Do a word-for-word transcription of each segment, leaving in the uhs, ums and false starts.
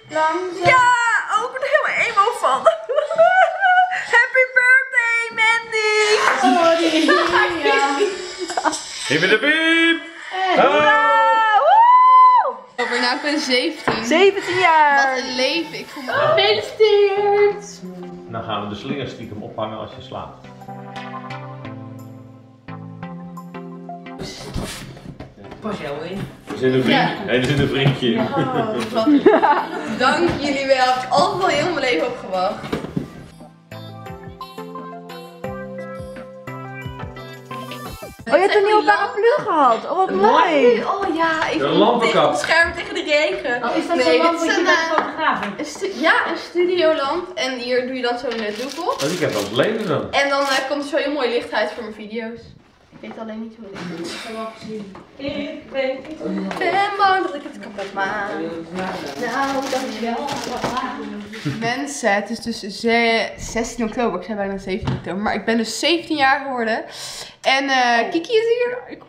Langzaam. Ja! Oh, ik ben er helemaal emo van. Happy birthday, Mandy! Sorry. Ja. Hippe de piep! Over, nou, ik ben zeventien. zeventien jaar. Wat een leven. Ik voel me Gefeliciteerd. Dan gaan we de slinger stiekem ophangen als je slaapt. Pas jou in. Er zit een vriendje. Nee, er zit een vriendje in. Oh, wat... Dank jullie wel. Ik heb altijd al heel mijn leven op gewacht. Oh, je hebt een nieuwe paraplu gehad. Oh, wat mooi. Oh ja, ik De ben lampenkap. tegen het scherm tegen de regen. Oh, is dat Nee, zo'n dit lamp is wat je een, bij eh, de fotograaf hebt? Een stu- ja, een studiolamp. En hier doe je dan zo'n uh, doek op. Oh, ik heb wel eens lenen dan. En dan uh, komt er zo heel mooi licht uit voor mijn video's. Ik weet alleen niet hoe het is. Ik heb wel gezien. Ik weet niet. Ik ben bang dat ik het kapot maak. Nou, dankjewel. Mensen, het is dus zestien oktober. Ik zei bijna zeventien oktober. Maar ik ben dus zeventien jaar geworden. En uh, Kiki is hier. Ik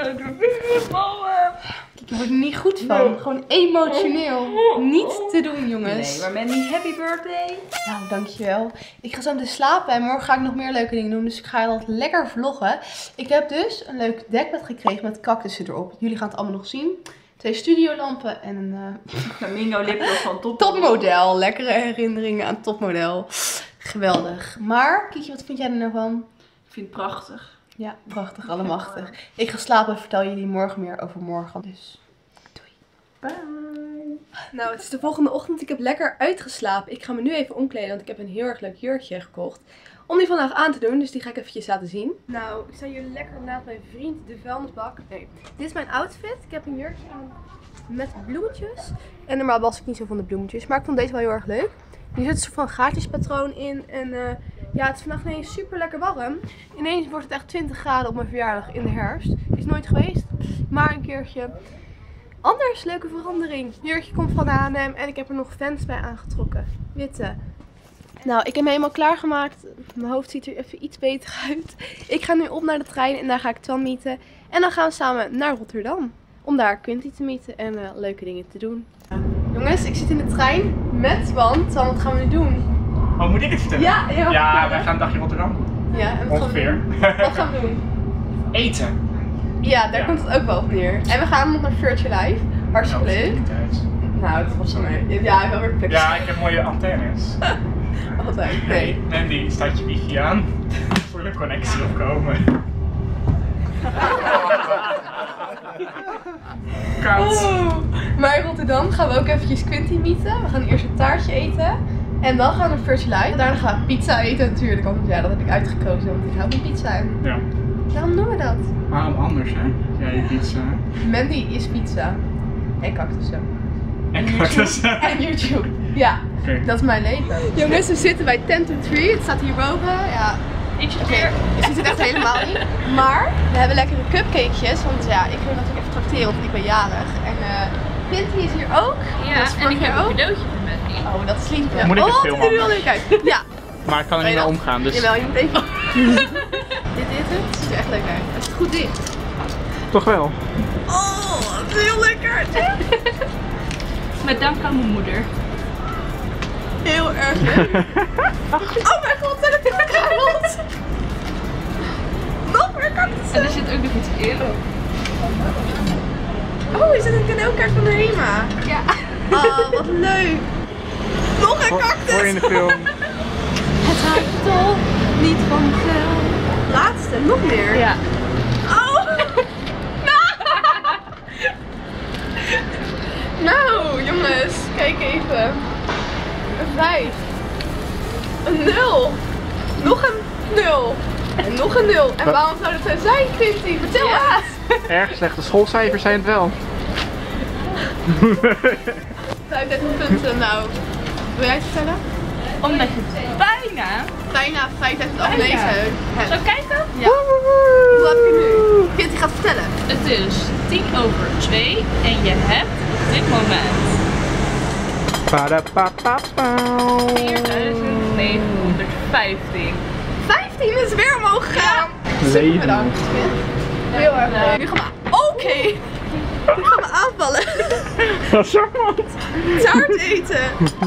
Kiki wordt er niet goed van. Gewoon emotioneel. Niet te doen, jongens. Nee, maar Mandy, happy birthday. Nou, dankjewel. Ik ga zo meteen slapen en morgen ga ik nog meer leuke dingen doen. Dus ik ga dat lekker vloggen. Ik heb dus een leuk dekbed gekregen met cactussen erop. Jullie gaan het allemaal nog zien. Twee studiolampen en een uh, Flamingo lipgloss van top. topmodel. Lekkere herinneringen aan topmodel. Geweldig. Maar, Kiki, wat vind jij er nou van? Ik vind het prachtig. Ja, prachtig, allemachtig. Ik ga slapen en vertel jullie morgen meer over morgen. Dus, doei. Bye. Nou, het is de volgende ochtend. Ik heb lekker uitgeslapen. Ik ga me nu even omkleden, want ik heb een heel erg leuk jurkje gekocht. Om die vandaag aan te doen, dus die ga ik eventjes laten zien. Nou, ik sta hier lekker naast mijn vriend, de vuilnisbak. Nee, dit is mijn outfit. Ik heb een jurkje aan met bloemetjes. En normaal was ik niet zo van de bloemetjes, maar ik vond deze wel heel erg leuk. Hier zit een soort van gaatjespatroon in. En uh, ja, het is vandaag ineens super lekker warm. Ineens wordt het echt twintig graden op mijn verjaardag in de herfst. Is nooit geweest, maar een keertje. Anders, leuke verandering. Jurkje komt van H en M en ik heb er nog vents bij aangetrokken. Witte. Nou, ik heb me helemaal klaargemaakt. Mijn hoofd ziet er even iets beter uit. Ik ga nu op naar de trein en daar ga ik Twan meeten. En dan gaan we samen naar Rotterdam. Om daar Quinty te meeten en uh, leuke dingen te doen. Jongens, ik zit in de trein met Twan. Twan, wat gaan we nu doen? Oh, moet ik het vertellen? Ja, ja. Ja, wij gaan een dagje Rotterdam. Ja, en wat Ongeveer. Gaan we doen? Wat gaan we doen? Eten. Ja, daar Ja. komt het ook wel op neer. En we gaan nog naar Virtual Life. Hartstikke Nou, leuk. niet uit. Nou, dat was zo leuk. Ja, wel weer plek. Ja, ik heb mooie antennes. Altijd. Nee, Nee. Mandy, staat je wifi aan? Voor de connectie opkomen. Koud. Oh. Maar in Rotterdam gaan we ook eventjes Quinty meeten. We gaan eerst een taartje eten. En dan gaan we naar Virtual Life. Daarna gaan we pizza eten natuurlijk. Want ja, dat heb ik uitgekozen. Want ik hou van pizza. Ja. Waarom doen we dat? Waarom anders, hè? Ja, je pizza. Mandy is pizza. En cactussen. En cactussen. En YouTube. Ja, Oké. dat is mijn leven. Jongens, we zitten bij Ten to Three. Het staat hierboven. Ja. Ietsje Oké, je ziet het echt helemaal niet. Maar we hebben lekkere cupcakejes. Want ja, ik wil natuurlijk even trakteren, want ik ben jarig. En uh, Quinty is hier ook. Ja, Dat is en vorig ik heb jaar een ook. cadeautje voor Mandy. Oh, dat is lief. Ja. Moet ik het oh, filmen dat ziet er heel anders? leuk uit. Ja. Maar ik kan er niet Wil mee je dat? omgaan, dus Jawel, je moet even... dit is het. Het ziet er echt leuk uit. Het is goed dicht. toch wel. Oh, het is heel lekker. Met dank aan mijn moeder. Heel erg leuk. Oh mijn god, zijn er veel kruimels. Nog meer cactussen. En er zit ook nog iets in. Oh, is dit een cadeaukaart van de Hema? Ja. Oh, wat leuk. Nog een cactus. Voor je in de film. Het houdt toch niet van geld. Laatste, nog meer. Ja. Oh. Nou, jongens, kijk even. Een vijf. Een nul. Nog een nul. En nog een nul. En waarom zou dat zo zijn, Quinty? Vertel Ja. eens. Erg slechte schoolcijfers zijn het wel. vijfendertig punten, nou. Wil jij het vertellen? Omdat je bijna... Bijna vijfduizend Bijna. abonnees hebt. Zo kijken? Ja. Hoe heb je nu? Quinty gaat vertellen. Het is tien over twee en je hebt op dit moment vierduizend negenhonderdvijftien. vijftien is weer omhoog gegaan. Leven. Bedankt. Heel erg leuk. Nu gaan we... Oké. Die gaan me aanvallen. Dat is charmant. Taart eten.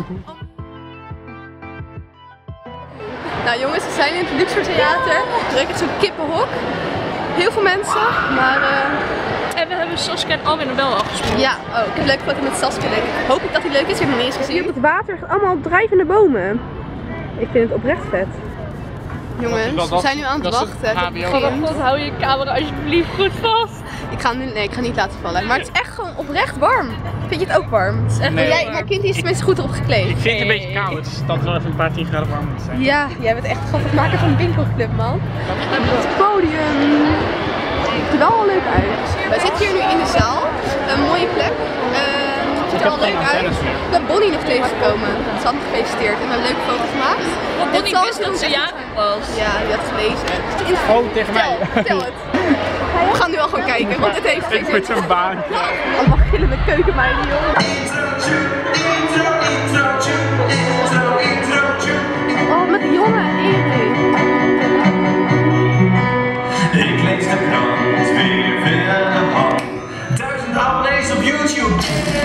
Nou jongens, we zijn in het Luxor Theater. Er is echt zo'n kippenhok. Heel veel mensen, maar... Uh... En we hebben Saskia en Alwin wel afgesproken. Ja, oh, ik heb een leuke foto met Saskia. Ik hoop dat die leuk is, ik heb hem nog niet eens gezien. Het water gaat allemaal op drijvende bomen. Ik vind het oprecht vet. Jongens, we zijn nu aan het wachten. God, hou je camera alsjeblieft goed vast. Ik ga, nu, nee, ik ga niet laten vallen. Maar het is echt gewoon oprecht warm. Vind je het ook warm? Het is echt Nee, jij, maar kind is tenminste goed erop gekleed. Ik vind het een beetje koud, dus dat wel even een paar tien graden warm moet zijn. Ja, jij bent echt gewoon het maken van een winkelclub, man. Het podium. Het ziet er wel leuk uit. Wij zitten hier nu in de zaal. Een mooie plek. Uh, het ziet er wel leuk uit. Ik ben Bonnie nog tegengekomen. Ze had me gefeliciteerd en een leuke foto gemaakt. Want Bonnie wist dat ze jarig was. Ja, die had gelezen. Oh, tegen mij. Vertel het. We gaan nu al gewoon kijken, want dit heeft Ik moet zo'n baan krijgen. Allemaal gillende keukenmeiden, jongen. Oh, met Jonne en Erik. Ik lees de krant, weer veel aan de hand. Duizend abonnees op YouTube.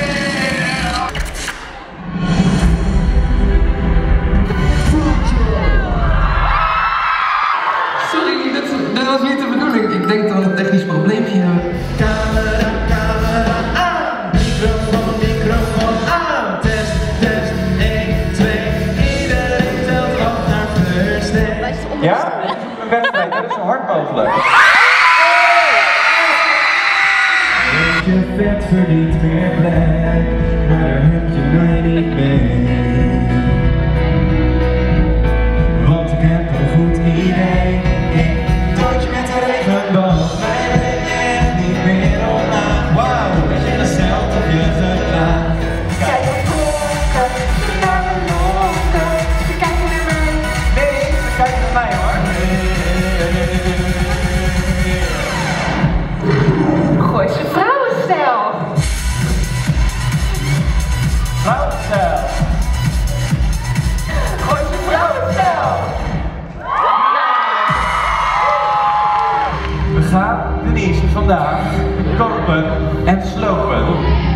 Sorry, dat, dat was niet de bedoeling. Ik denk dat we een technisch probleempje hebben. Camera, camera aan. Microfoon, microfoon aan. Test, test, één, twee. Iedereen telt af naar first day. Ja? Een wedstrijd, dat is zo hard mogelijk. Je vet verdient meer plek, maar daar heb je mij niet mee. Want ik heb een goed idee. Ik touwtje met de regenboog. Mij ben je echt niet meer omlaag. Wauw, dat je dat stelt op je gedrag. Kijk wat klokken, naar de lokken. Kijk naar mij. Nee, ze kijkt naar mij hoor. Gooi ze vrouwenstijl. Vrouwenstijl. Gooi ze vrouwenstijl. We gaan Denise vandaag kopen en slopen.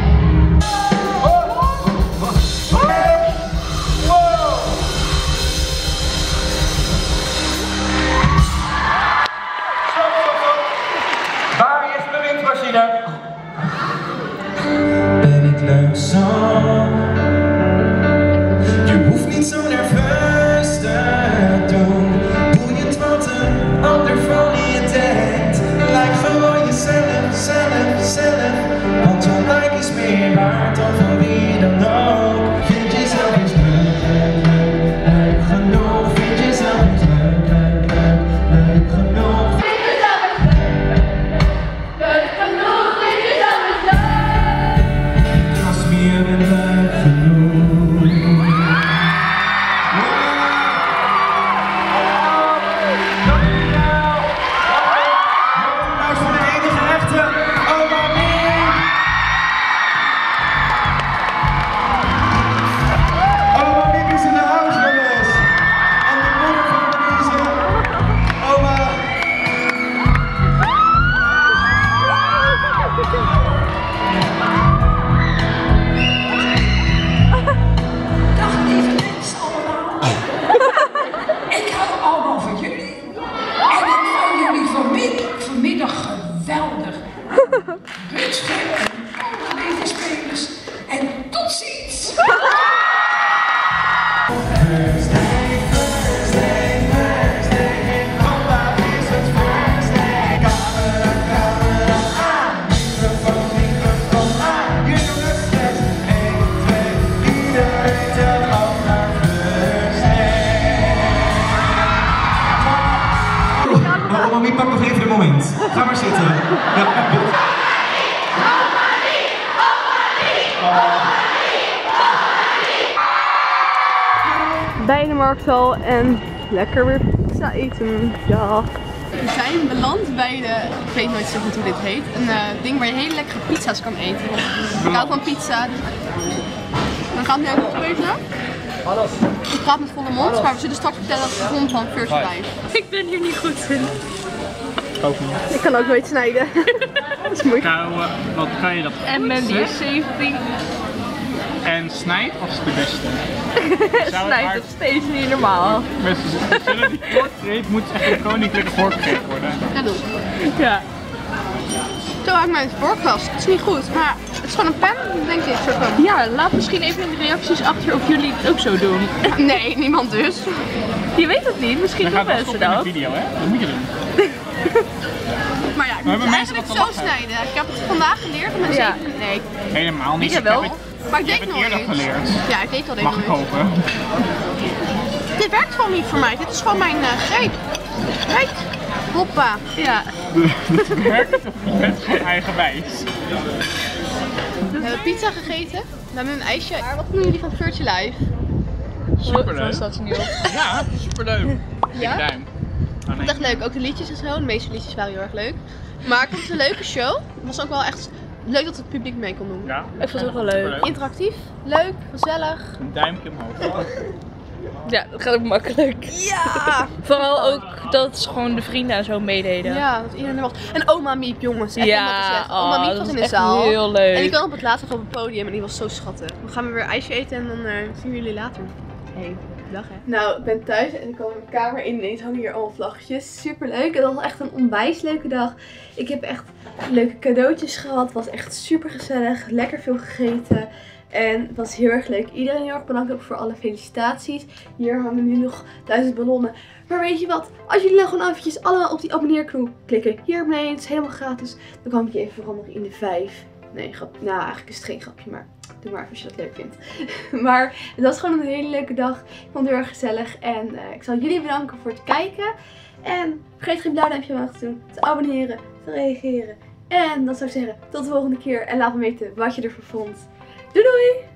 Waar is de windmachine? Ben ik leuk zo? Je hoeft niet zo nerveus te doen. Boeiend wat een ander van je denkt. Lijk gewoon jezelf, zelf, zelf. Want jouw like is meer waard dan van wie dan ook. Vind jezelf eens leuk, leuk, leuk, leuk genoeg. Vind jezelf eens leuk, leuk, leuk, leuk genoeg. Als meer ben leuk genoeg. Applaus voor de enige echte Oma Miep. Oma Miep is in de huis geweest. En de moeder van Denise. Oma. Dag lieve mensen allemaal. Ik hou allemaal van jullie. En ik vond jullie vanmiddag, vanmiddag geweldig. Rutger en alle medespelers. En tot ziens. Thursday, Thursday, Thursday. Vandaag is het Thursday. Camera, camera aan. Microfoon, microfoon aan. Hier doen we test. één, twee. Iedereen telt af naar Thursday. Maar Oma Miep, pak nog even een moment. Ga maar zitten. Bij de markthal en lekker weer pizza eten. Ja. We zijn beland bij de, ik weet nooit zo goed hoe dit heet, een uh, ding waar je hele lekkere pizza's kan eten. Ik hou van pizza. Dan gaan we nu ook opeten. Ik praat met volle mond, maar we zullen straks vertellen dat het vond van First Life. Ik ben hier niet goed in. Ook niet. Ik kan ook nooit snijden. Dat is moeilijk. Kouwen, wat kan je dat? En Mandy is zeventien. En snijdt als de beste. Snijdt het steeds niet normaal. Mensen zullen die portreet moet echt een koninklijke vork gegeven worden. Ja, doen. Ja. Zo houdt mijn vork vast. Het is niet goed, maar het is gewoon een pen, denk ik. Soort van. Ja, laat misschien even in de reacties achter of jullie het ook zo doen. Nee, niemand dus. Je weet het niet, misschien doen mensen dat. dat. In de video, hè? Dat moet je doen. Maar ja, ik Maar moet hebben eigenlijk mensen zo wat te snijden. Ik heb het vandaag geleerd om mijn Ja. zeven. Nee, Helemaal niet. Ja, wel. Ik heb het, maar ik ik heb deed het nooit. eerder geleerd. Ja, ik deed al dit Mag ik nooit. hopen. Dit werkt gewoon niet voor mij. Dit is gewoon mijn uh, greep. Kijk. Hoppa. Ja. Het werkt of je bent gewoon eigenwijs. We hebben pizza gegeten. We hebben een ijsje. Maar wat vinden jullie van Virtue Live? Superleuk. staat ze niet op. Ja, superleuk. Ja? Ik duim. Ik vond het echt leuk. Ook de liedjes en zo. De meeste liedjes waren heel erg leuk. Maar ik vond het een leuke show. Het was ook wel echt leuk dat het publiek mee kon doen. Ja, Ik vond het ook wel leuk. superleuk. Interactief, leuk, gezellig. Een duimpje omhoog. Ja, dat gaat ook makkelijk. Ja! Vooral ook dat gewoon de vrienden en zo meededen. Ja, dat iedereen er was. En oma Miep, jongens. Echt Ja, om dat te zeggen. oh, Oma Miep dat was in was de echt zaal. heel leuk. En die kwam op het laatst nog op het podium en die was zo schattig. Dan gaan we weer ijsje eten en dan uh, zien we jullie later. Hey, dag hè. Nou, ik ben thuis en ik kwam mijn kamer in en ineens hangen hier allemaal vlaggetjes. Super leuk. Het was echt een onwijs leuke dag. Ik heb echt leuke cadeautjes gehad. Het was echt super gezellig. Lekker veel gegeten. En het was heel erg leuk. Iedereen heel erg bedankt ook voor alle felicitaties. Hier hangen nu nog duizend ballonnen. Maar weet je wat? Als jullie nou gewoon eventjes allemaal op die abonneerknop klikken. Hier beneden, het is helemaal gratis. Dan kan ik je even veranderen in de vijf. Nee, grap. Nou, eigenlijk is het geen grapje, maar doe maar even als je dat leuk vindt. Maar het was gewoon een hele leuke dag. Ik vond het heel erg gezellig. En uh, ik zal jullie bedanken voor het kijken. En vergeet geen blauw duimpje omhoog te doen. Te abonneren, te reageren. En dan zou ik zeggen, tot de volgende keer. En laat me weten wat je ervan vond. Doei doei!